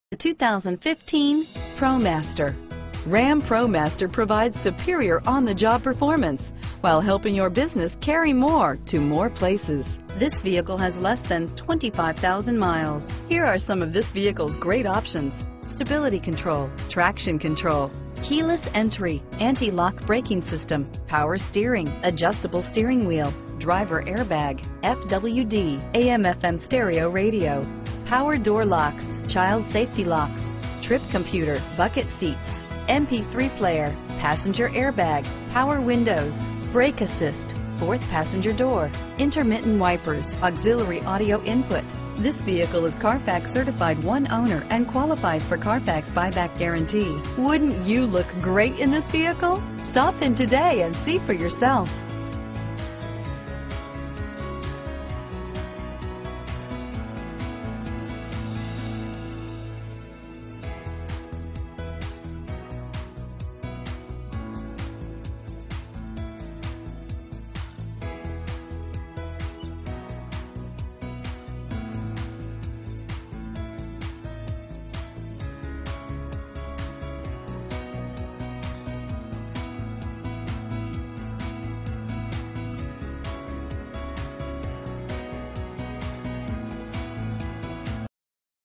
The 2015 ProMaster. Ram ProMaster provides superior on-the-job performance while helping your business carry more to more places. This vehicle has less than 25,000 miles. Here are some of this vehicle's great options: stability control, traction control, keyless entry, anti-lock braking system, power steering, adjustable steering wheel, driver airbag, FWD, AM/FM stereo radio, power door locks, child safety locks, trip computer, bucket seats, MP3 player, passenger airbag, power windows, brake assist, fourth passenger door, intermittent wipers, auxiliary audio input. This vehicle is Carfax certified one owner and qualifies for Carfax buyback guarantee. Wouldn't you look great in this vehicle? Stop in today and see for yourself.